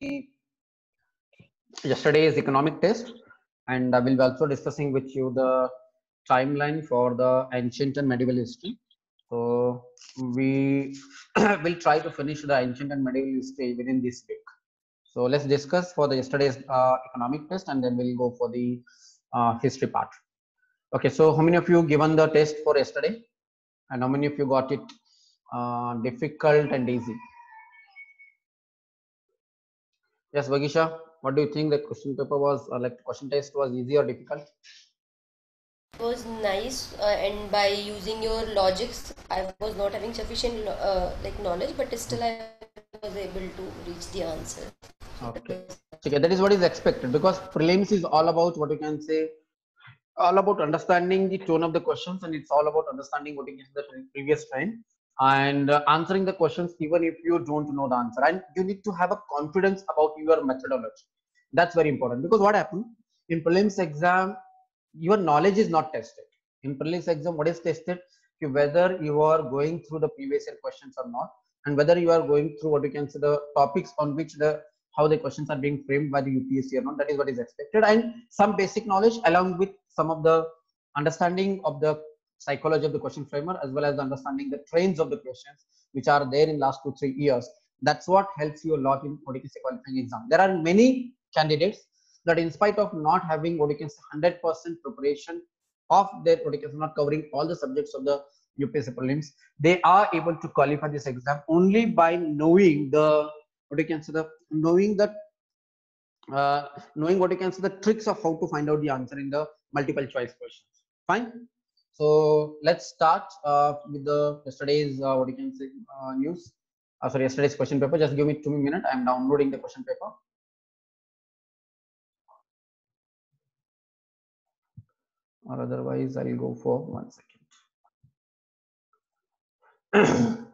yesterday's economic test, and I will be also discussing with you the timeline for the ancient and medieval history. So we will try to finish the ancient and medieval history within this week. So let's discuss for the yesterday's economic test, and then we'll go for the history part. Okay, so how many of you given the test for yesterday, and how many of you got it difficult and easy? Yes, Vagisha, what do you think? The question paper was question test was easy or difficult? It was nice, and by using your logics, I was not having sufficient knowledge, but still I was able to reach the answer. Okay, that is what is expected, because prelims is all about what you can say, all about understanding the tone of the questions, and it's all about understanding what is the previous time and answering the questions even if you don't know the answer, and you need to have a confidence about your methodology. That's very important, because what happens in prelims exam, your knowledge is not tested. In prelims exam, what is tested? Whether you are going through the previous year questions or not, and whether you are going through what you can say the topics on which the how the questions are being framed by the UPSC or not. That is what is expected, and some basic knowledge along with some of the understanding of the psychology of the question framer, as well as understanding the trends of the questions which are there in last 2-3 years. That's what helps you a lot in what you can say qualifying exam. There are many candidates that in spite of not having what you can say 100% preparation of their what you can say, not covering all the subjects of the UPSC prelims, they are able to qualify this exam only by knowing the what you can say the knowing that knowing what you can say the tricks of how to find out the answer in the multiple choice questions. Fine. So let's start with the yesterday's what you can say news. Sorry, yesterday's question paper. Just give me 2 minutes. I am downloading the question paper. Or otherwise I'll go for 1 second.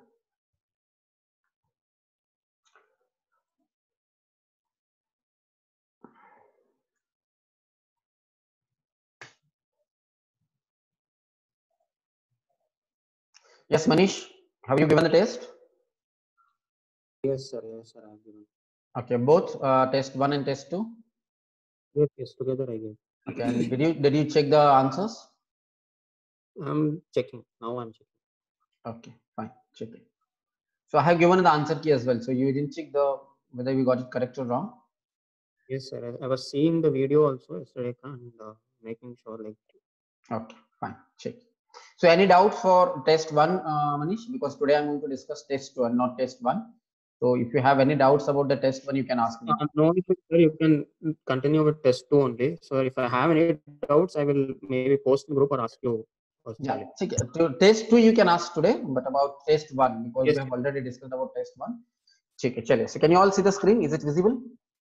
Yes, Manish, have you given the test? Yes, sir. Yes, sir. I've given. Okay, both test 1 and test 2. Yes, yes. Together I gave. Okay, and did you check the answers? I'm checking now. I'm checking. Okay, fine. Check it. So I have given the answer key as well. So you didn't check the whether we got it correct or wrong. Yes, sir. I was seeing the video also yesterday and making sure like. Okay, fine. Check. So any doubts for test 1, Manish? Because today I'm going to discuss test 2 and not test 1. So if you have any doubts about the test 1, you can ask me. No, sir, you can continue with test 2 only. So if I have any doubts, I will maybe post in group or ask you personally. Yeah, to test 2 you can ask today, but about test 1, because yes, we have already discussed about test 1. Check it. Chale. So can you all see the screen? Is it visible?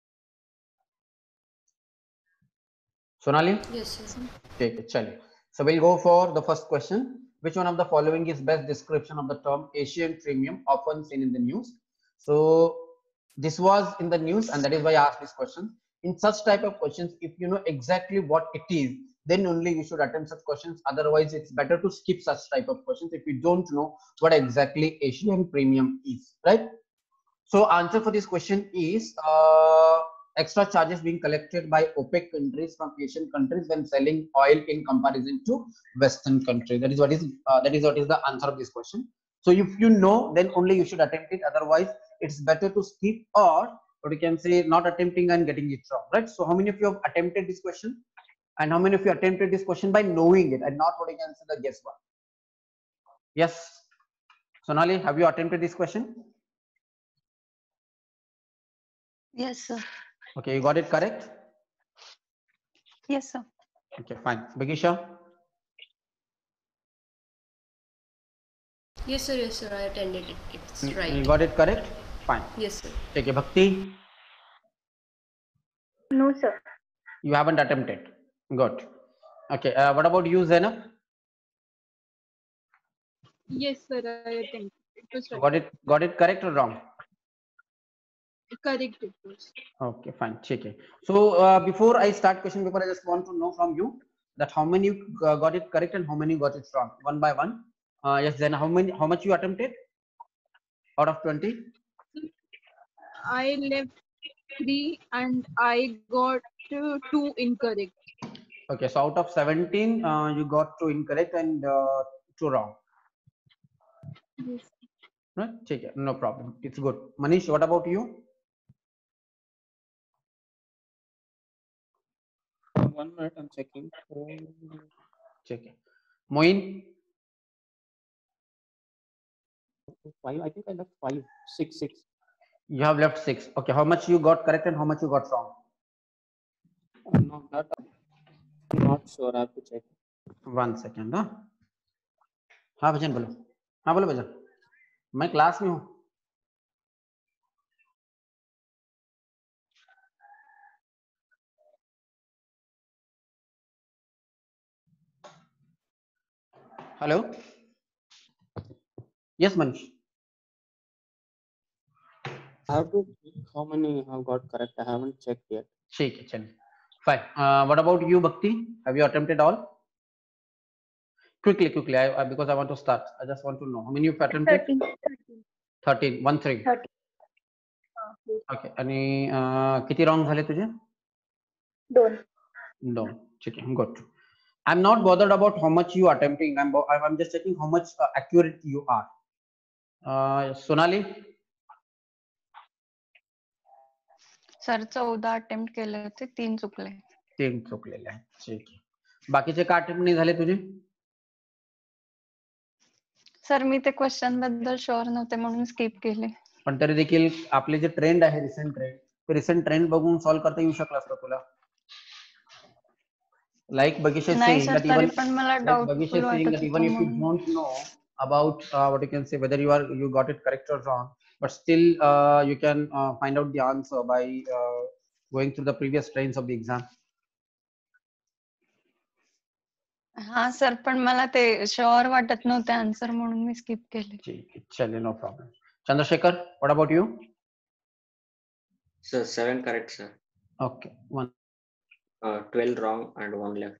Sonali? Yes, sir. Okay, chale. So we'll go for the first question. Which one of the following is best description of the term Asian premium often seen in the news? So this was in the news, and that is why I asked this question. In such type of questions, if you know exactly what it is, then only you should attempt such questions. Otherwise, it's better to skip such type of questions if you don't know what exactly Asian premium is, right? So answer for this question is extra charges being collected by OPEC countries from Asian countries when selling oil in comparison to Western countries. That is what is the answer of this question. So if you know, then only you should attempt it. Otherwise, it's better to skip, or what you can say not attempting and getting it wrong, right? So how many of you have attempted this question, and how many of you attempted this question by knowing it and not what you can say the guess one? Yes, Sonali, have you attempted this question? Yes, sir. Okay, you got it correct? Yes, sir. Okay, fine. Bagisha? Yes, sir. Yes, sir. I attended it. It's right. You got it correct? Fine. Yes, sir. Okay, Bhakti? No, sir. You haven't attempted. Good. Okay, what about you, Zainab? Yes, sir. I attempted. It was right. Got it correct or wrong? Correct, it was. Okay, fine. Check it. So before I start question paper, I just want to know from you that how many you got it correct and how many got it wrong, one by one. Yes, then how much you attempted out of 20? I left 3 and I got 2 incorrect. Okay, so out of 17, you got 2 incorrect and 2 wrong. Yes. Right? Okay, no problem. It's good. Manish, what about you? 1 minute, I'm checking. Check it. Moin, 5. I think I left 5, 6, 6. you have left 6. Okay, how much you got correct and how much you got wrong? No, that I'm not sure. I have to check. 1 second. हाँ भजन बोलो. हाँ बोलो भजन. मैं class में हूँ. Hello. Yes, Manish. I have to check how many have got correct. I haven't checked yet. ठीक है चलिए. Fine. What about you, Bhakti? Have you attempted all? Quickly. Because I want to start. I just want to know how many you've attempted. 13. 1 3. 30. Okay. आणि किती wrong झाले तुझे? 2. No. ठीक आहे. Good. I'm not bothered about how much you are attempting. I'm just checking how much accurate you are. Sonali. Sir 14 attempt केले होते 3 चुकले. 3 चुकलेले आहेत. ठीक आहे. बाकीचे का अटेम्प्ट नाही झाले तुझे? सर मी ते क्वेश्चन बद्दल शुअर नव्हते म्हणून स्किप केले. पण तरी देखील आपले जे ट्रेंड आहे रिसेंट ट्रेंड बघून सॉल्व्ह करता येऊ शकला असतं तुला. Like Bagish is नाही saying सर that तरी even पण मला डाउटफुल वाटत if होतं you म्हणून. don't know about what you can say whether you got it correct or wrong, but still you can find out the answer by going through the previous trains of the exam. हा sir पण मला ते sure वाटत नव्हते answer म्हणून मी skip केले. ठीक आहे, चलिए, no problem. Chandrasekhar, what about you? Sir, 7 correct, sir. Okay, 1. 12 wrong and 1 left.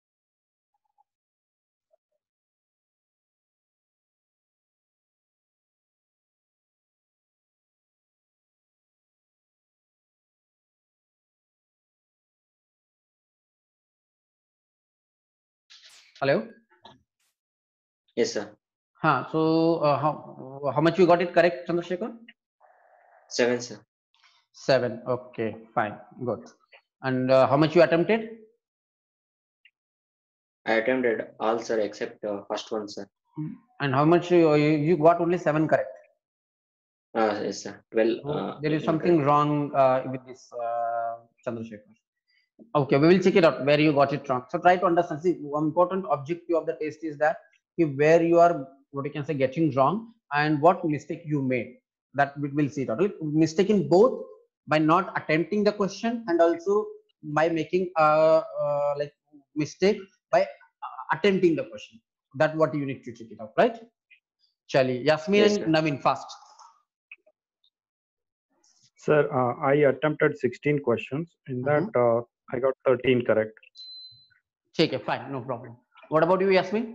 Hello. Yes, sir. So how much you got it correct, Chandrasekhar? 7, sir. 7. Okay, fine, good. And how much you attempted? I attempted all, sir, except first one, sir. And how much you got only 7 correct? Yes, sir. 12. There is something wrong with this, Chandrasekhar. Okay, we will check it out where you got it wrong. So try to understand. See, one important objective of the test is that where you are, what you can say, getting wrong and what mistake you made. That we will see it out. Like, mistake in both by not attempting the question and also by making like mistake by attempting the question. That's what you need to check it out, right? Chali, Yasmin Yes, and sir. Naveen, fast. Sir, I attempted 16 questions. In that, I got 13 correct. Okay, fine, no problem. What about you, Yasmin?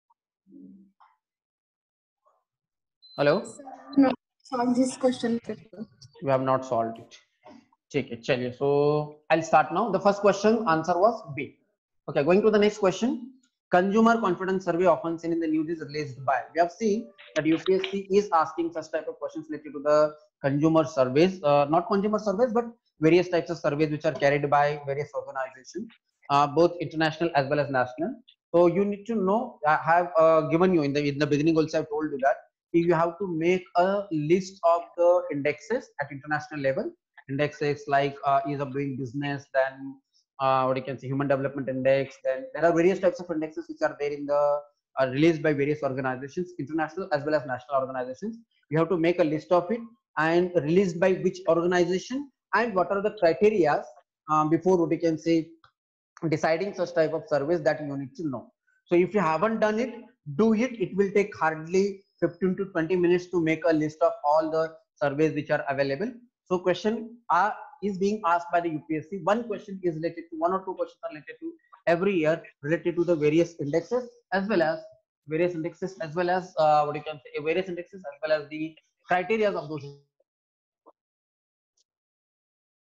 Hello? No, solve this question paper. We have not solved it. Okay, chaliye. So I'll start now. The first question answer was B. Okay, going to the next question. Consumer confidence survey often seen in the news is released by. We have seen that UPSC is asking such type of questions related to the consumer surveys, not consumer surveys, but various types of surveys which are carried by various organizations, both international as well as national. So you need to know. I have given you in the beginning also. I've told you that if you have to make a list of the indexes at international level, indexes like ease of doing business, then what you can say human development index, then there are various types of indexes which are there in the released by various organizations, international as well as national organizations. You have to make a list of it and released by which organization and what are the criteria before what you can say deciding such type of service that you need to know. So if you haven't done it, do it. It will take hardly 15 to 20 minutes to make a list of all the surveys which are available. So question is being asked by the UPSC. One question is related to, 1 or 2 questions are related to every year related to the various indexes as well as what you can say various indexes as well as the criteria of those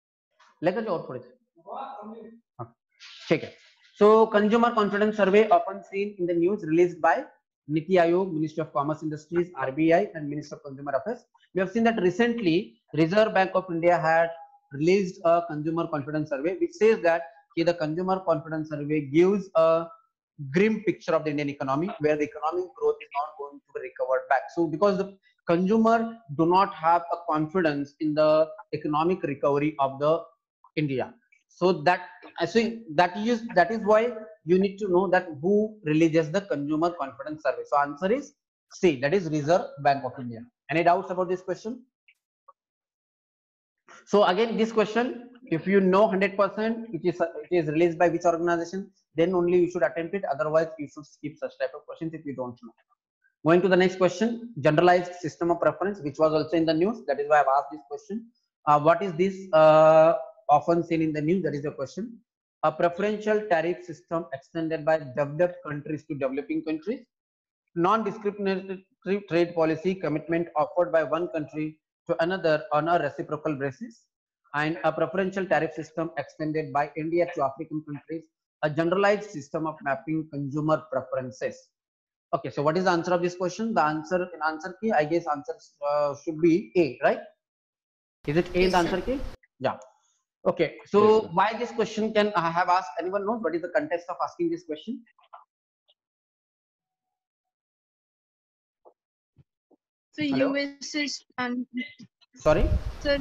लेकर जाओ और थोड़े से। ठीक है। So consumer confidence survey often seen in the news released by Niti Aayog, Ministry of Commerce Industries, RBI, and Ministry of Consumer Affairs. We have seen that recently Reserve Bank of India had released a consumer confidence survey, which says that the consumer confidence survey gives a grim picture of the Indian economy, where the economic growth is not going to be recovered back. So because the consumer do not have a confidence in the economic recovery of the India. So that I think that is why you need to know that who releases the consumer confidence survey. So answer is C, that is Reserve Bank of India. Any doubts about this question? So again, this question, if you know 100% it is released by which organization, then only you should attempt it. Otherwise, you should skip such type of questions if you don't know. Going to the next question, generalized system of preference, which was also in the news. That is why I've asked this question. What is this often seen in the news? That is the question. A preferential tariff system extended by developed countries to developing countries. Non-discriminatory trade policy commitment offered by one country to another on a reciprocal basis. And a preferential tariff system extended by India to African countries. A generalized system of mapping consumer preferences. Okay, so what is the answer of this question? The answer key, I guess answer should be A, right? Is it A in the answer key? Yeah. Okay, so Yes, why this question can I have asked? Anyone knows what is the context of asking this question? So Hello? US is and Sorry? sir,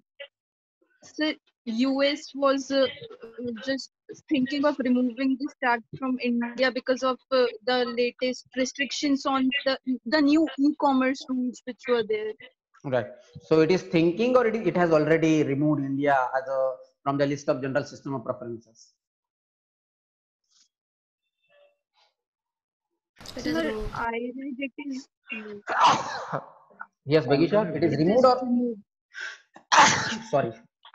US was just thinking of removing this tax from India because of the latest restrictions on the new e-commerce rules which were there. Right. So it is thinking, or it has already removed India as a from the list of general system of preferences. It is Sir, removed. I read it is Yes, Bagisha, it is it removed is or removed. sorry.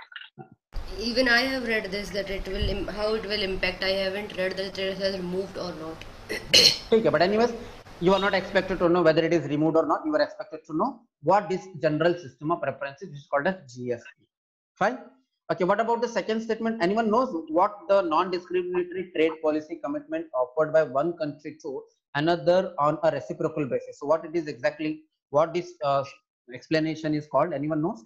Even I have read this that it will how it will impact. I haven't read that it has removed or not. Okay, but anyways, you are not expected to know whether it is removed or not. You are expected to know what this general system of preferences is called as GSP. Fine. Okay, what about the second statement? Anyone knows what the non-discriminatory trade policy commitment offered by one country to another on a reciprocal basis? So what it is exactly, what this explanation is called? Anyone knows?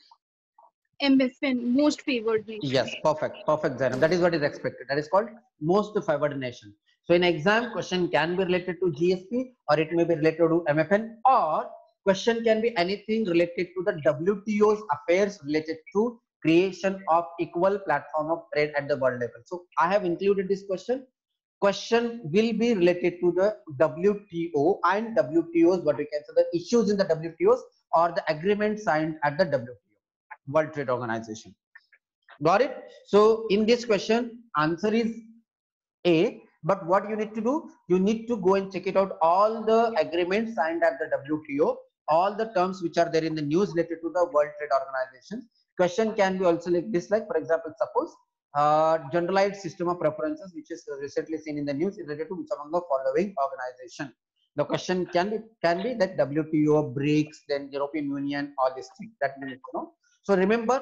MFN, most favored nation. Yes, perfect, Zainab. That is what is expected. That is called most favored nation. So in exam, question can be related to GSP, or it may be related to MFN, or question can be anything related to the WTO's affairs related to creation of equal platform of trade at the world level. So I have included this question. Question will be related to the WTO and WTO's, what we can say, the issues in the WTO's or the agreement signed at the WTO, World Trade Organization. Got it? So in this question, answer is A. But what you need to do, you need to go and check it out, all the agreements signed at the WTO, all the terms which are there in the news related to the World Trade Organization. Question can be also like this, like for example, suppose generalized system of preferences, which is recently seen in the news, is related to which among the following organization. The question can be that WTO, BRICS, then European Union, all these things that you need to know. So remember,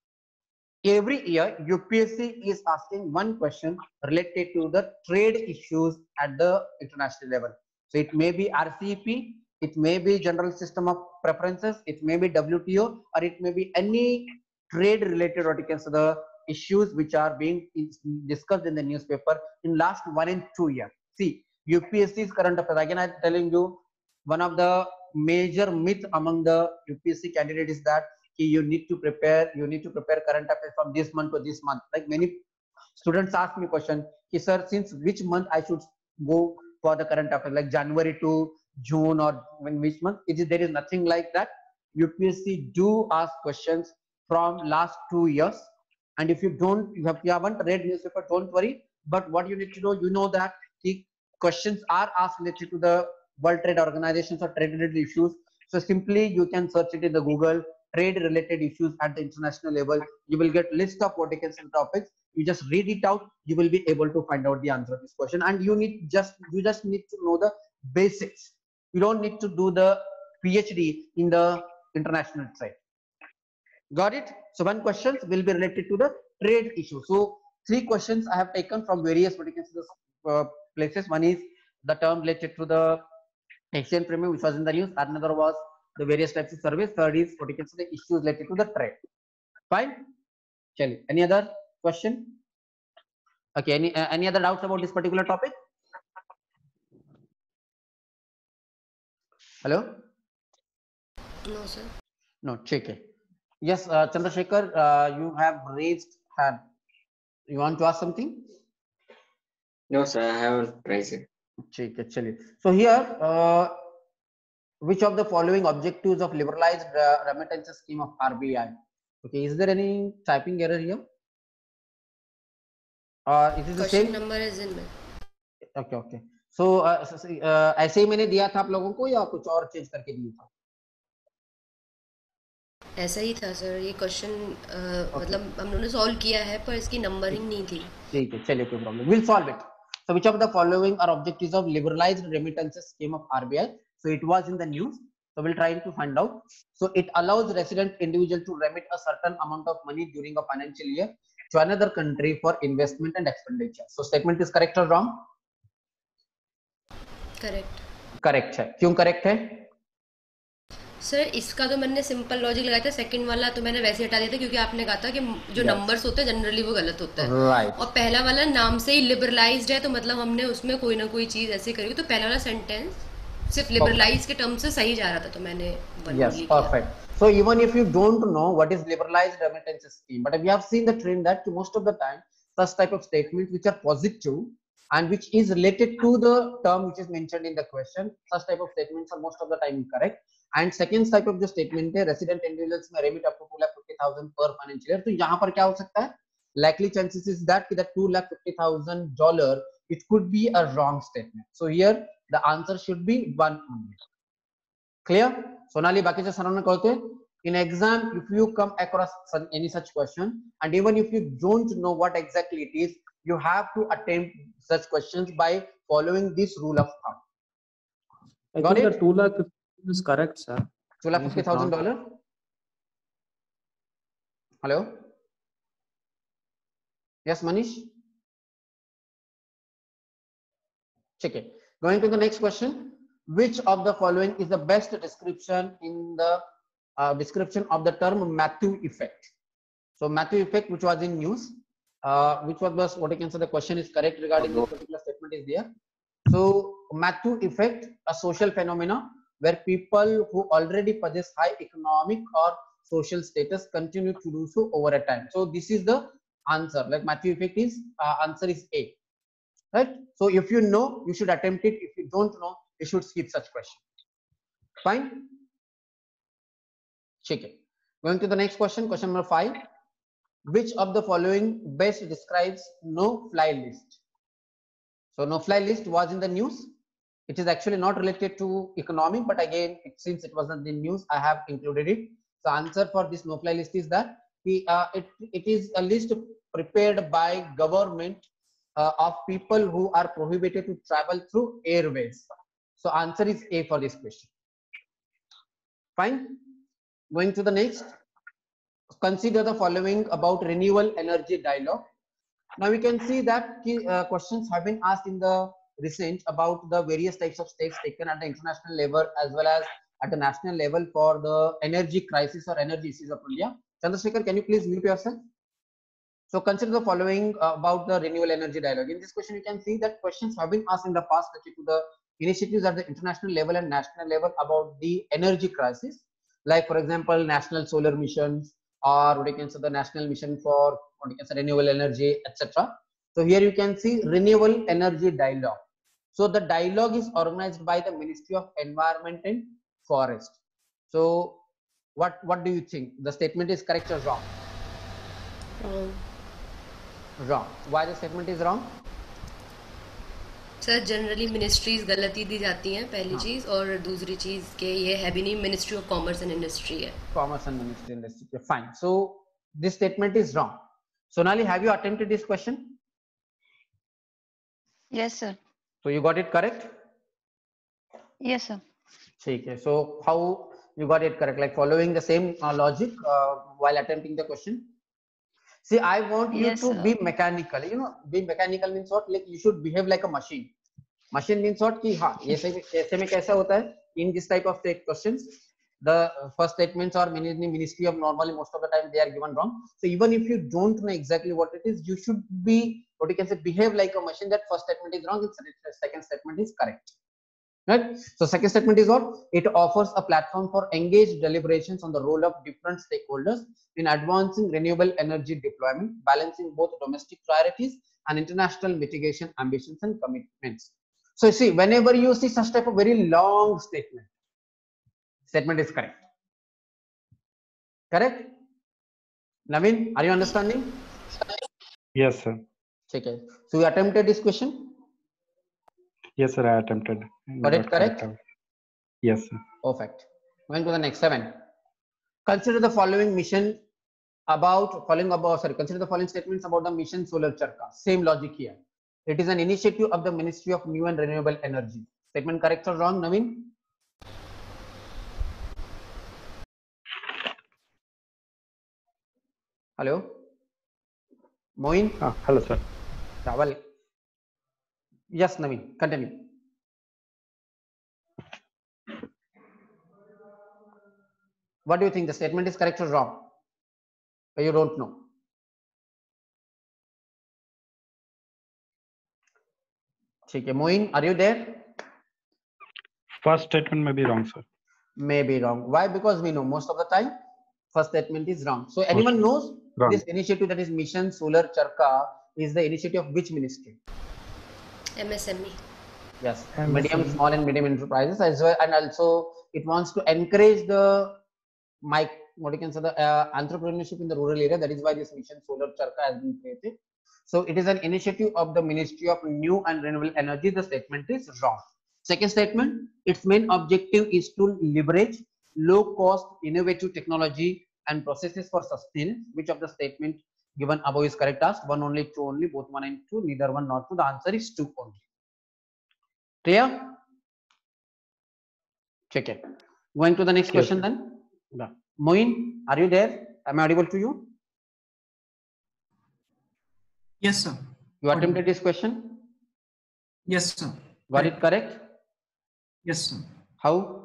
every year UPSC is asking one question related to the trade issues at the international level. So it may be RCEP, it may be general system of preferences, it may be WTO, or it may be any trade related, or you can say the issues which are being discussed in the newspaper in last 1 and 2 years. See, UPSC's current affairs, again I'm telling you, one of the major myth among the UPSC candidates is that you need to prepare current affairs from this month to this month. Like many students ask me question, sir, since which month I should go for the current affairs, like January to June, or when which month? There is nothing like that. UPSC do ask questions from last 2 years, and if you haven't read newspaper, don't worry. But what you need to know, you know that the questions are asked related to the World Trade Organizations or trade related issues. So simply you can search it in the Google, trade related issues at the international level. You will get list of what you can say topics. You just read it out, you will be able to find out the answer of this question. And you just need to know the basics. You don't need to do the PhD in the international trade. Got it? So one questions will be related to the trade issue. So 3 questions I have taken from various places. One is the term related to the exchange premium, which was in the news. Another was the various types of service. Third is what you can say the issues related to the trade. Fine. Chali. Any other question? Okay. Any other doubts about this particular topic? Hello. No, sir. No. Check it. Yes, Chandrasekhar, you have raised hand. You want to ask something? No, sir, I haven't raised it. ठीक है, चलिए. So here, which of the following objectives of liberalized remittance scheme of RBI? Okay, is there any typing error here? Or is it the Question same? number is in में. Okay, okay. So ऐसे ही मैंने दिया था आप लोगों को या कुछ और चेंज करके दिया था? ऐसा ही था सर. ये क्वेश्चन मतलब हम लोगों ने सॉल्व किया है पर इसकी नंबरिंग नहीं थी. ठीक है, चलिए कोई problem. We'll solve it. So which of the following are objectives of liberalized remittances scheme of RBI? So it was in the news. So we'll try to find out. So it allows resident individual to remit a certain amount of money during a financial year to another country for investment and expenditure. So statement is correct or wrong? Correct. Correct है. क्यों correct है? Sir इसका तो मैंने simple logic लगाया था. Second वाला तो मैंने वैसे हटा दिया था क्योंकि आपने कहा था कि जो नंबर्स होते हैं जनरली वो गलत होता है. Right. और पहला वाला नाम से ही लिबरलाइज्ड है तो मतलब हमने उसमें कोई ना कोई चीज ऐसे करी. तो पहला वाला सेंटेंस सिर्फ लिबरलाइज के टर्म से सही जा रहा था तो मैंने Yes, perfect. So even if you don't know what is liberalized remittance scheme, but we have seen the trend that most of the time such type of statements which are positive and which is related to the term which is mentioned in the question, such type of statements are most of the time correct. And second type of जो statement है resident individuals में remit up to 2,50,000 per financial year. तो यहाँ पर क्या हो सकता है? Likely chances is that $2,50,000 it could be a wrong statement. So here the answer should be one only. Clear? Sonali, बाकीचे सरांना कळतंय? In exam, if you come across any such question, and even if you don't know what exactly it is, you have to attempt such questions by following this rule of thumb. I Got think it? the 2,50,000 is correct, sir. $250,000. Hello? Yes, Manish? Check it. Going to the next question. Which of the following is the best description in the description of the term Matthew effect? So Matthew effect, which was in news, which was what I can say the question is correct regarding this particular statement is there. So Matthew effect, a social phenomena where people who already possess high economic or social status continue to do so over a time. So this is the answer. Like Matthew effect is answer is A. Right? So if you know, you should attempt it. If you don't know, you should skip such question. Fine. Check it. Going to the next question, question number 5. Which of the following best describes no-fly list? So no-fly list was in the news. It is actually not related to economic, but again, since it wasn't in the news, I have included it. The answer for this no-fly list is that it is a list prepared by government of people who are prohibited to travel through airways. So answer is A for this question. Fine. Going to the next. Consider the following about renewable energy dialogue. Now we can see that questions have been asked in the recent about the various types of steps taken at the international level as well as at the national level for the energy crisis or energy issues of India. Chandrasekhar, can you please mute yourself? So consider the following about the renewable energy dialogue. In this question, you can see that questions have been asked in the past related to the initiatives at the international level and national level about the energy crisis. Like for example, national solar missions or what you can say the national mission for what you can say renewable energy, etc. So here you can see renewable energy dialogue. So the dialogue is organized by the Ministry of Environment and Forest. So what do you think? The statement is correct or wrong? Wrong. Why the statement is wrong? Sir generally ministries गलती दी जाती हैं पहली चीज और दूसरी चीज के ये है भी नहीं ministry of commerce and industry है. Commerce and Ministry Industry. Fine. So this statement is wrong. Sonali, have you attempted this question? Yes, sir. So you got it correct? Yes, sir. Okay. So how you got it correct. Like following the same logic while attempting the question. See, I want you Yes, to sir. be mechanical. You know, be mechanical means what? Like you should behave like a machine. Machine means what? कि हाँ ऐसे में कैसा होता है? In this type of questions, the first statements are ministry of normally most of the time they are given wrong. So even if you don't know exactly what it is, you should be what you can say behave like a machine. That first statement is wrong. The second statement is correct. Right. So second statement is what? It offers a platform for engaged deliberations on the role of different stakeholders in advancing renewable energy deployment, balancing both domestic priorities and international mitigation ambitions and commitments. So you see, whenever you see such type of very long statement is correct. Correct? Naveen, are you understanding? Yes, sir. Okay. So you attempted this question? Yes, sir. I attempted. Got it correct? Yes, sir. Perfect. Going to the next 7. Consider the following consider the following statements about the mission Solar Charkha. Same logic here. It is an initiative of the Ministry of New and Renewable Energy. Statement correct or wrong, Naveen? Hello? Moin? Hello, sir. Well, yes, Naveen, continue. What do you think? The statement is correct or wrong? Or you don't know? Okay, Moin, are you there? First statement may be wrong, sir. May be wrong. Why? Because we know most of the time first statement is wrong. So anyone knows Wrong. this initiative, that is Mission Solar Charkha, is the initiative of which ministry? MSME. Yes, MSME. medium, small and medium enterprises as well, and also it wants to encourage the entrepreneurship in the rural area. That is why this Mission Solar Charkha has been created. So it is an initiative of the Ministry of New and Renewable Energy. The statement is wrong. Second statement, its main objective is to leverage low-cost, innovative technology and processes for sustenance. Which of the statement given above is correct? Asked 1 only, 2 only, both 1 and 2, neither 1 nor 2. The answer is 2 only. Clear? Check it. Going to the next question then. Moin, are you there? Am I audible to you? Yes, sir. You attempted this question? Yes, sir. Got it correct? Yes, sir. How?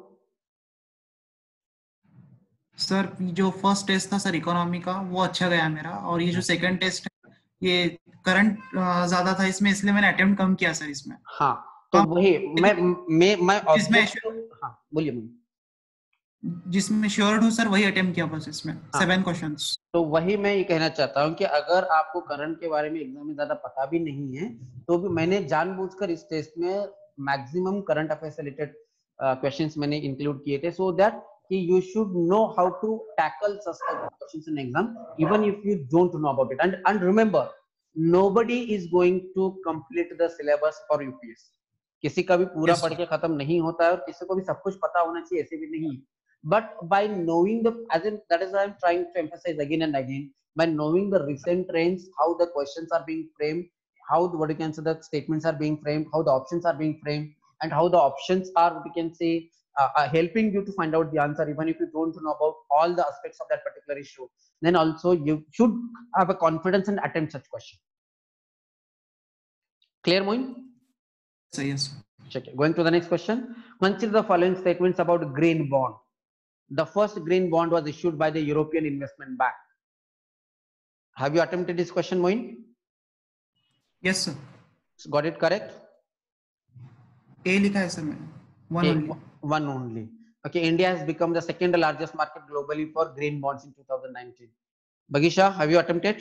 Sir जो first test था sir economy का वो अच्छा गया मेरा, और ये जो सेकंड टेस्ट है ये करंट ज्यादा था इसमें, इसलिए मैंने अटेम्प्ट कम किया सर इसमें. हाँ, तो वही मैं बोलिए. जिसमें श्योर हूँ सर वही अटेम्प्ट किया बस इसमें. 7 क्वेश्चंस. तो वही मैं ये कहना चाहता हूँ कि अगर आपको करंट के बारे में एग्जाम में ज्यादा पता भी नहीं है तो भी मैंने जानबूझकर इस टेस्ट में मैक्सिमम करंट अफेयर्स से रिलेटेड क्वेश्चंस मैंने इंक्लूड किए थे, सो दैट कि you should know how to tackle such questions in exam even if you don't know about it. And remember, nobody is going to complete the syllabus for UPSC. किसी का भी पूरा पढ़ के खत्म नहीं होता है और किसी को भी सब कुछ पता होना चाहिए, ऐसे भी नहीं. But by knowing that is why I'm trying to emphasize again and again, by knowing the recent trends, how the questions are being framed, how what you can say the statements are being framed, how the options are being framed, and how the options are what you can say helping you to find out the answer even if you don't know about all the aspects of that particular issue, then also you should have a confidence and attempt such question. Clear, Moin? So, yes. Check it. Going to the next question. Consider the following statements about green bond. The first green bond was issued by the European Investment Bank. Have you attempted this question, Moin? Yes, sir. Got it correct? A लिखा है sir मैंने. One only. Okay, India has become the second largest market globally for green bonds in 2019. Bagisha, have you attempted?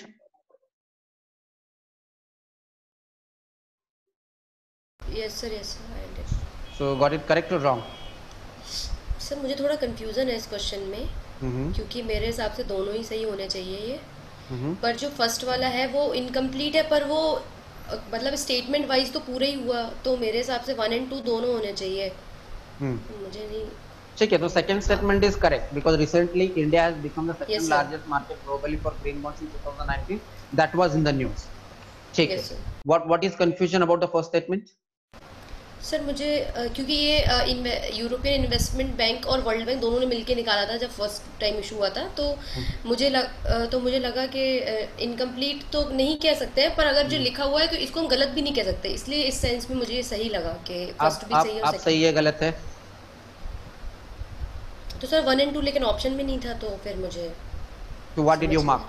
Yes, sir. Yes, sir. I did. So, got it correct or wrong? Sir मुझे थोड़ा confusion है इस question में, क्योंकि मेरे हिसाब से दोनों ही सही होने चाहिए ये. पर जो फर्स्ट वाला है वो इनकम्प्लीट है, पर वो मतलब स्टेटमेंट वाइज तो पूरा ही हुआ, तो मेरे हिसाब से 1 and 2 दोनों होने चाहिए. मुझे नहीं. ठीक है, तो second statement is correct because recently India has become the second largest market globally for green bonds in 2019. That was in the news. ठीक है. What is confusion about the first statement? Sir मुझे क्योंकि ये European investment bank और world bank दोनों ने मिलके निकाला था जब फर्स्ट टाइम इशू हुआ था, तो मुझे लगा कि इनकम्प्लीट तो नहीं कह सकते हैं, पर अगर जो लिखा हुआ है तो इसको हम गलत भी नहीं कह सकते, इसलिए इस सेंस में मुझे ये सही लगा कि फर्स्ट भी सही है आप सही है गलत है? तो सर 1 and 2 लेकिन ऑप्शन में नहीं था, तो फिर मुझे तो what did you mark?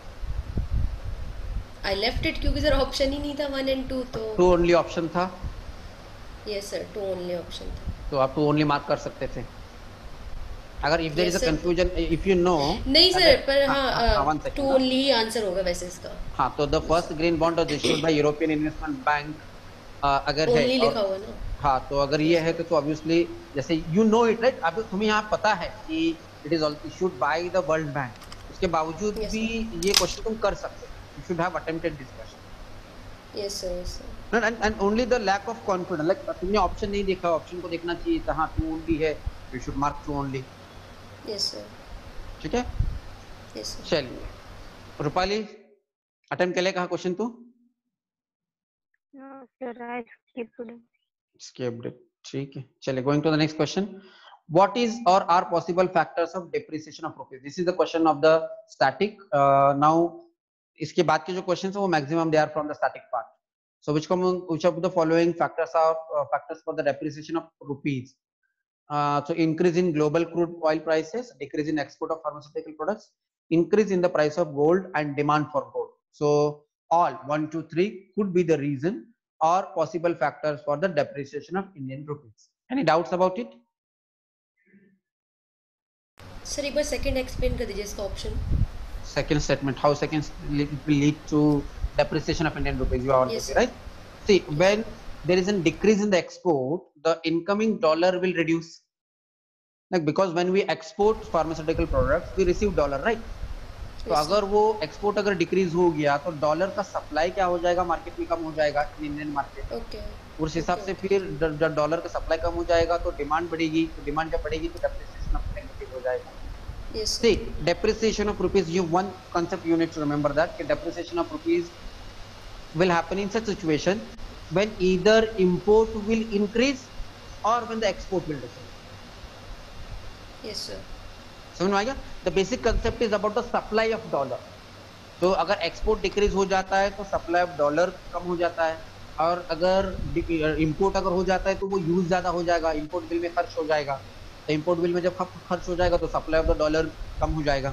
I left it क्योंकि सर ऑप्शन ही नहीं था 1 and 2, तो 2 ओनली ऑप्शन था। यस सर 2 ओनली ऑप्शन था, तो आप 2 ओनली मार्क कर सकते थे अगर if there is Yes, a sir. Confusion, if you know. नहीं सर, पर one हाँ second, 2 ओनली ही आंसर होगा वैसे इसका। हाँ, तो the first green bond was issued by European investment bank अगर है ओनली लिखा हुआ ना। हाँ, तो अगर ये है तो ऑब्वियसली जैसे यू नो इट राइट, अब तुम्हें यहाँ पता है कि it is issued by the world bank, उसके बावजूद Yes, भी ये क्वेश्चन तुम कर सकते हो। You should have attempted this question. Yes sir. and only the lack of confidence, like तुमने ऑप्शन नहीं देखा, ऑप्शन को देखना चाहिए था। हाँ 2 ओनली है, you should mark 2 only. Yes sir. ठीक है, यस सर। चलिए रूपाली अटेम्प्ट केले का question two? Sir I skipped it. ठीक है, चलिए going to the next question. What is or are possible factors of depreciation of rupees? This is the question of the static. Now इसके बाद के जो क्वेश्चंस है वो maximum they are from the static part. So which of the following factors are factors for the depreciation of rupees? So increase in global crude oil prices, decrease in export of pharmaceutical products, increase in the price of gold and demand for gold. So all 1, 2, 3 could be the reason or possible factors for the depreciation of Indian rupees. Any doubts about it? Sir एक बार second explain कर दीजिए इसका option. Second statement, how seconds will lead to depreciation of Indian rupees, you are Yes, right? See, when there is a decrease in the export, the incoming dollar will reduce, like because when we export pharmaceutical products we receive dollar, right? तो अगर वो export अगर decrease हो गया तो dollar का supply क्या हो जाएगा, मार्केट में कम हो जाएगा, इंडियन मार्केट। ओके। उस हिसाब से फिर जब डॉलर का सप्लाई कम हो जाएगा तो डिमांड बढ़ेगी, तो डिमांड जब बढ़ेगी तो डेप्रिसिएशन ऑफ इंडियन रुपीस हो जाएगा। Yes. See, depreciation of rupees, you one concept you need to remember that depreciation of rupees will happen in such situation when either import will increase or when the export will decrease. Yes sir. समझ में आ गया? The basic concept is about the supply of dollar. तो अगर export decrease हो जाता है तो supply of dollar कम हो जाता है, और अगर import अगर हो जाता है तो वो use ज़्यादा हो जाएगा, import bill में खर्च हो जाएगा। तो इंपोर्ट बिल में जब खर्च हो जाएगा तो सप्लाई ऑफ द डॉलर कम हो जाएगा।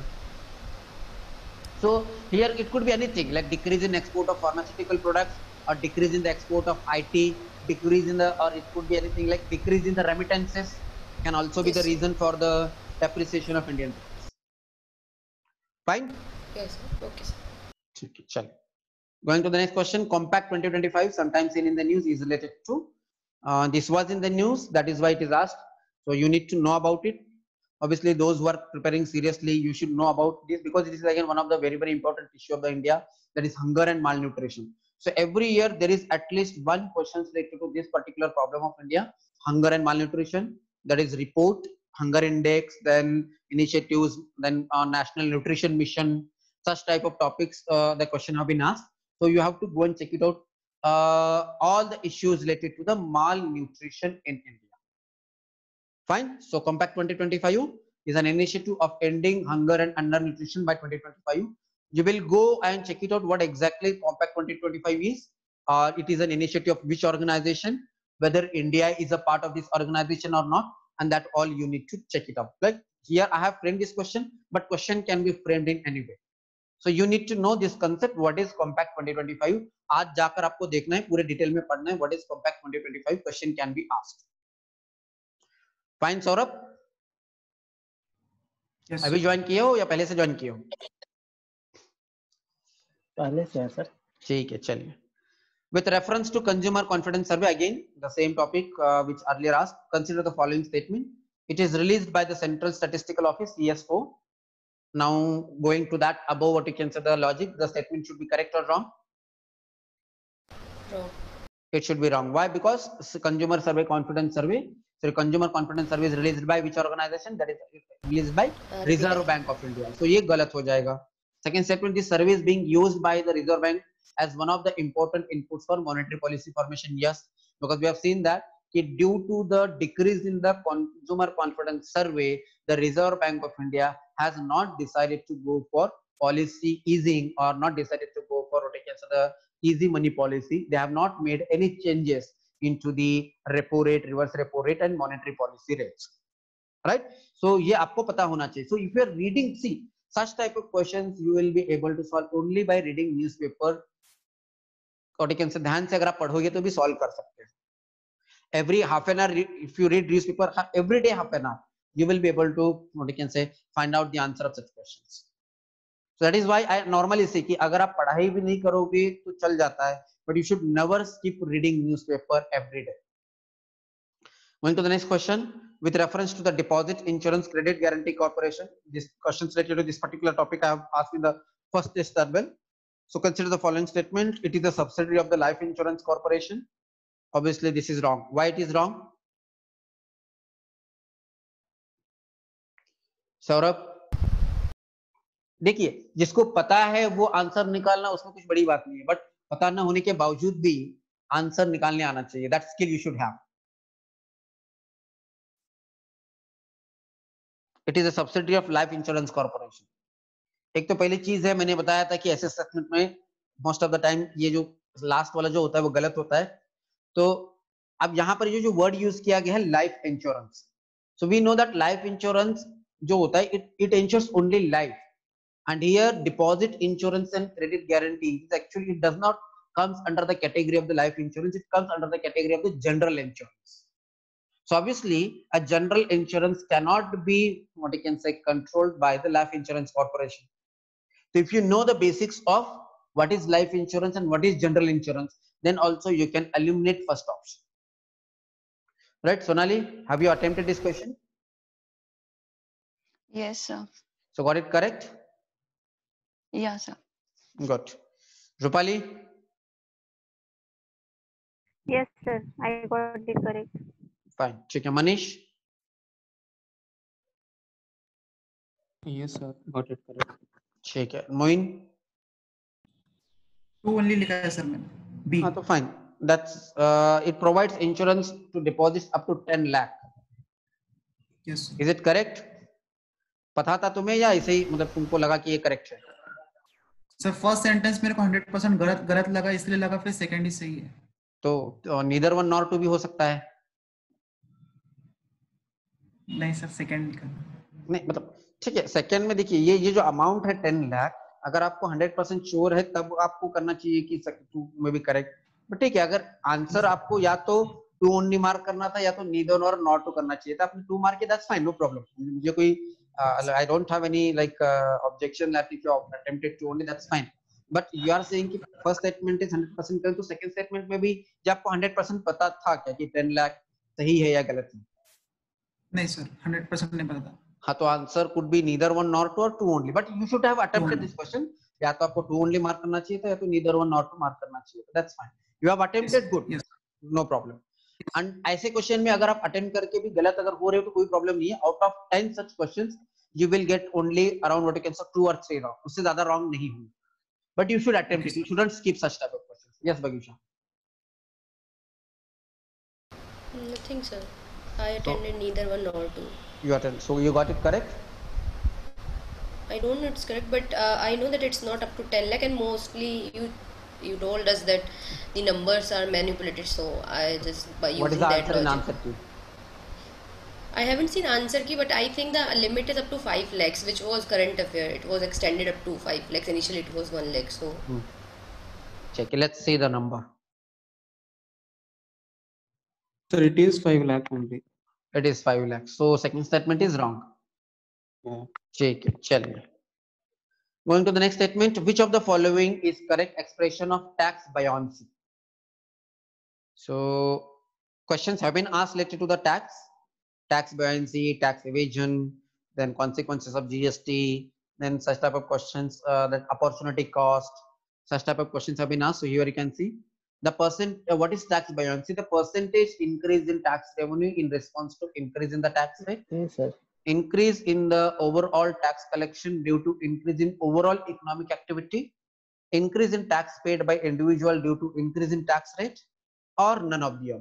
So here it could be anything like decrease in export of pharmaceutical products और decrease in the export of IT, decrease in the, और it could be anything like decrease in the remittances can also be the reason for the depreciation of Indian rupees. Fine? Yes okay sir. ठीक है, चलिए going to the next question. Compact 2025 sometimes seen in the news is related to this was in the news, that is why it is asked. So you need to know about it. Obviously those who are preparing seriously, you should know about this because it is again one of the very important issue of the India, that is hunger and malnutrition. So every year there is at least one question related to this particular problem of India, hunger and malnutrition. That is report, hunger index, then initiatives, then national nutrition mission, such type of topics the question have been asked. So you have to go and check it out, all the issues related to the malnutrition in India. Fine. So Compact 2025 is an initiative of ending hunger and undernutrition by 2025. You will go and check it out what exactly Compact 2025 is. It is an initiative of which organization, whether India is a part of this organization or not, and that all you need to check it out. Like here I have framed this question, but question can be framed in any way. So you need to know this concept, what is Compact 2025. आज जाकर आपको देखना है, पूरे detail में पढ़ना है what is Compact 2025, question can be asked. Fine Saurabh? Yes, अभी ज्वाइन किए हो या पहले से ज्वाइन किए हो? पहले से है सर। ठीक है, चलिए। With reference to consumer confidence survey, again the same topic which earlier asked, consider the following statement. It is released by the Central Statistical Office, CSO. Now going to that above, what you can say the logic, the statement should be correct or wrong? Wrong. It should be wrong. Why? Because consumer survey confidence survey. So consumer confidence survey is released by which organization? That is released by Reserve Bank of India. So ये गलत हो जाएगा. Second statement, this survey is being used by the Reserve Bank as one of the important inputs for monetary policy formation. Yes, because we have seen that कि due to the decrease in the consumer confidence survey, the Reserve Bank of India has not decided to go for policy easing or not decided to go for what I can say the easy money policy. They have not made any changes into the repo rate, reverse repo rate and monetary policy rates, right? So ये आपको पता होना चाहिए. So if you are reading, see such type of questions you will be able to solve only by reading newspaper. और you can say ध्यान से अगर आप पढ़ोगे तो भी solve कर सकते हैं. Every half an hour, if you read newspaper every day half an hour, you will be able to what you can say find out the answer of such questions. So that is why I normally say कि अगर आप पढ़ाई भी नहीं करोगे तो चल जाता है, but you should never skip reading newspaper every day. Going to the next question with reference to the Deposit Insurance Credit Guarantee Corporation. This question related to this particular topic I have asked in the first test as well. So consider the following statement. It is a subsidiary of the Life Insurance Corporation. Obviously this is wrong. Why it is wrong? Saurabh, देखिए जिसको पता है वो answer निकालना उसमें कुछ बड़ी बात नहीं है, बट पता ना होने के बावजूद भी आंसर निकालने आना चाहिए. That skill you should have. It is a subsidiary of life insurance corporation. एक तो पहली चीज है, मैंने बताया था कि ऐसे सेगमेंट में मोस्ट ऑफ द टाइम ये जो लास्ट वाला जो होता है वो गलत होता है. तो अब यहाँ पर ये जो वर्ड यूज किया गया है life insurance. So we know that life insurance जो होता है it insures only life. And here deposit insurance and credit guarantee is actually, it does not comes under the category of the life insurance, it comes under the category of the general insurance. So obviously a general insurance cannot be what you can say controlled by the life insurance corporation. So if you know the basics of what is life insurance and what is general insurance, then also you can eliminate first option. Right, Sonali, have you attempted this question? Yes, sir. So got it correct? Yeah, sir. Good. Rupali? Yes, sir. I got it correct. Fine. ठीक है. Manish? Yes, sir. Got it correct. ठीक है. Moin? To only लिखा है sir मैंने. B. हाँ तो fine. That's it provides insurance to deposits up to 10 lakh. Yes. Is it correct? पता था तुम्हें या ऐसे ही मतलब तुमको लगा कि ये करेक्ट है? सर फर्स्ट सेंटेंस मेरे को 100% गलत लगा, इसलिए लगा फिर सेकंड ही सही है. तो नीदर वन नॉर टू भी हो सकता है. नहीं सर सेकंड नहीं मतलब ठीक है. सेकंड में देखिए ये जो अमाउंट है 10 लाख, अगर आपको 100% श्योर है तब आपको करना चाहिए कि टू में भी करेक्ट. बट ठीक है, अगर आंसर आपको या तो टू ओनली मार्क करना था या तो नीदर नॉर नॉट टू करना चाहिए था, आपने टू मार्क किया, दैट्स फाइन, नो प्रॉब्लम. मुझे कोई I don't have any like objection that if you attempted to only, that's fine. But you are saying कि first statement is 100% करें, तो second statement में भी जब आपको 100% पता था क्या कि 10 लाख सही है या गलत है? नहीं सर 100% नहीं पता था. हाँ तो answer could be neither one nor two or two only. But you should have attempted this question. या तो आपको two only मार्क करना चाहिए था या तो neither one nor two mark करना चाहिए था. That's fine. You have attempted good. Yes. No problem. And ऐसे क्वेश्चन में अगर आप अटेम्प्ट करके भी गलत अगर हो रहे हो तो कोई प्रॉब्लम नहीं है. Out of 10 such questions you will get only around what you can say 2 or 3 wrong. उससे ज्यादा wrong नहीं होंगे. But you should attempt it. You shouldn't skip such type of questions. Yes, Bagusha. Nothing, sir. I attended neither one nor two. You attend. So you got it correct? I don't know it's correct, but I know that it's not up to 10 lakh, and mostly you told us that the numbers are manipulated, so I just by using what is the that answer and logic. answer key? I haven't seen answer key, but I think the limit is up to 5 lakhs, which was current affair. It was extended up to 5 lakhs. Initially it was 1 lakh. So check it. Let's see the number. Sir, it is 5 lakh only. It is 5 lakhs. So second statement is wrong. Yeah. Check it. Chaliye. Going to the next statement. Which of the following is correct expression of tax buoyancy? So questions have been asked related to the tax buoyancy, tax evasion, then consequences of GST, then such type of questions, that opportunity cost, such type of questions have been asked. So here you can see the what is tax buoyancy? The percentage increase in tax revenue in response to increase in the tax rate. Yes, sir. Increase in the overall tax collection due to increase in overall economic activity, increase in tax paid by individual due to increase in tax rate, or none of the above.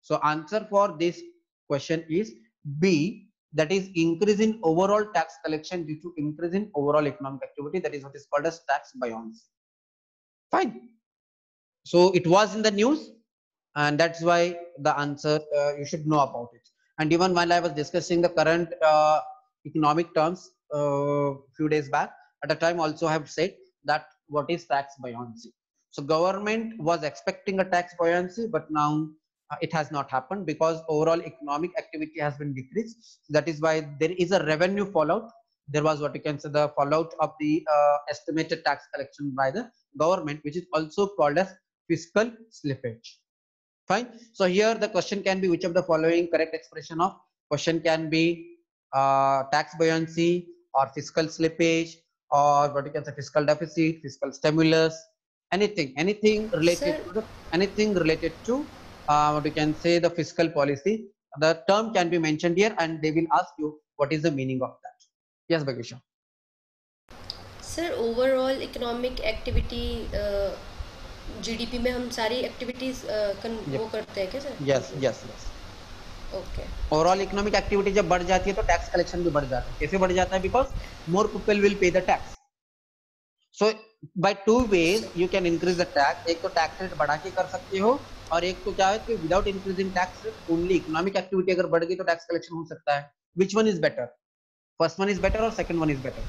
So answer for this question is B, that is increase in overall tax collection due to increase in overall economic activity. That is what is called as tax buoyancy. Fine. So it was in the news, and that's why the answer you should know about it. And even while I was discussing the current economic terms few days back, at the time also I have said that what is tax buoyancy. So government was expecting a tax buoyancy, but now it has not happened because overall economic activity has been decreased. That is why there is a revenue fallout. There was what you can say the fallout of the estimated tax collection by the government, which is also called as fiscal slippage. Fine. So here the question can be which of the following correct expression of question can be tax buoyancy or fiscal slippage or what you can say fiscal deficit, fiscal stimulus, anything related to what you can say the fiscal policy. The term can be mentioned here and they will ask you what is the meaning of that. Yes, Bhagisha. Sir overall economic activity GDP में हम सारी activities वो करते हैं क्या sir? Yes yes yes. Okay. Overall economic activity जब बढ़ जाती है तो टैक्स कलेक्शन भी बढ़ जाता है। कैसे बढ़ जाता है? Because more people will pay the tax. So by two ways you can increase the tax. एक तो टैक्स रेट बढ़ा के कर सकते हो और एक तो क्या है कि without increasing tax rate only economic activity अगर बढ़ गई तो टैक्स कलेक्शन हो सकता है। Which one is better? First one is better और second one is better?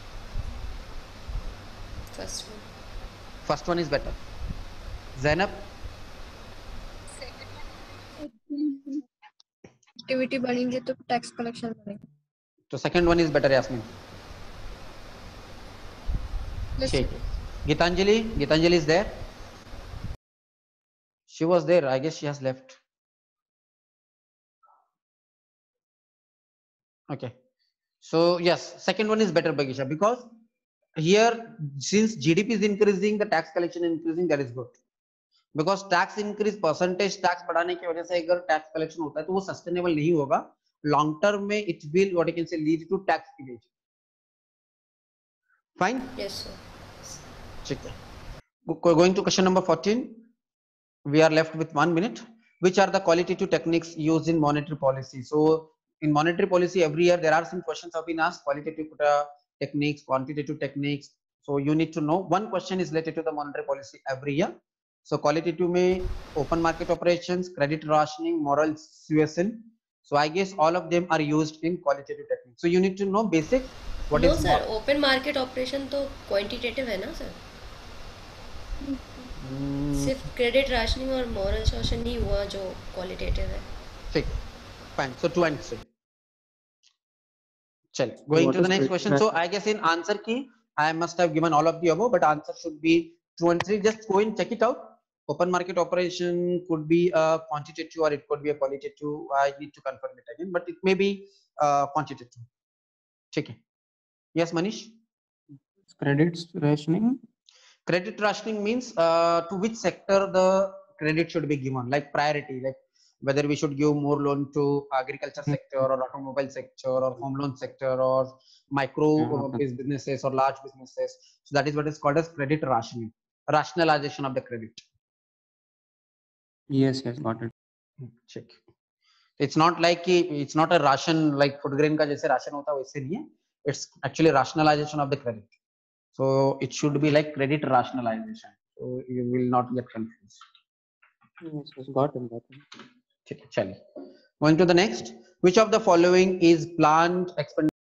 First one is better. Zainab? Activity बढ़ेंगे तो टैक्स कलेक्शन बढ़ेगा। तो second one is better Yasmin. ठीक है। Gitanjali is there? She was there. I guess she has left. Okay. So yes, second one is better, Bhagisha, because here since GDP is increasing, the tax collection is increasing. That is good. Because tax increase percentage tax बढ़ाने की वजह से अगर tax collection होता है तो वो sustainable नहीं होगा लॉन्ग टर्म में। It will what you can say lead to tax evasion. Fine? Yes sir. ठीक है। Going to question number 14, we are left with 1 minute. Which are the qualitative techniques used in monetary policy? So in monetary policy every year there are some questions have been asked, qualitative techniques, quantitative techniques. So you need to know one question is related to the monetary policy every year. So qualitative में open market operations, credit rationing, moral suasion. So I guess all of them are used in qualitative techniques. So you need to know basic. What no is sir, open market operation तो quantitative है ना sir? सिर्फ credit rationing और moral suasion ही हुआ जो qualitative है। ठीक, fine. So 2 and 3. चल, going to the next question. So I guess in answer key I must have given all of the above, but answer should be 2 and 3. Just go and check it out. Open market operation could be a quantitative or it could be a qualitative. I need to confirm it again, but it may be quantitative. ठीक है। Yes, Manish? Credit rationing? Credit rationing means to which sector the credit should be given, like priority, like whether we should give more loan to agriculture sector or automobile sector or home loan sector or micro businesses or large businesses. So that is what is called as credit rationing, rationalization of the credit. Yes, got it. Check. It's not like it's not a ration like food grain का जैसे ration होता है वैसे नहीं है. It's actually rationalization of the credit. So it should be like credit rationalization. So you will not get confused. Yes, got it. ठीक है, चलिए. Going to the next. Which of the following is planned expenditure